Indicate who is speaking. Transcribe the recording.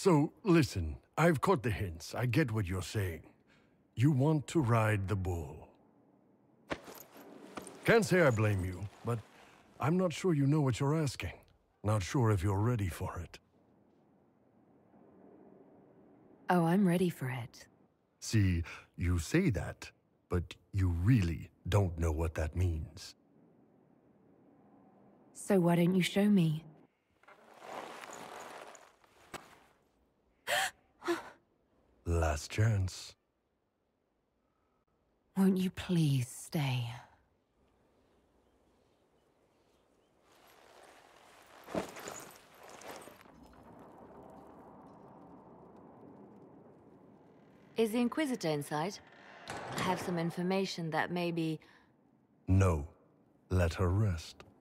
Speaker 1: So, listen, I've caught the hints. I get what you're saying. You want to ride the bull. Can't say I blame you, but I'm not sure you know what you're asking. Not sure if you're ready for it.
Speaker 2: Oh, I'm ready for it.
Speaker 1: See, you say that, but you really don't know what that means.
Speaker 2: So why don't you show me?
Speaker 1: Last chance.
Speaker 2: Won't you please stay?
Speaker 3: Is the Inquisitor inside? I have some information that maybe...
Speaker 1: No. Let her rest.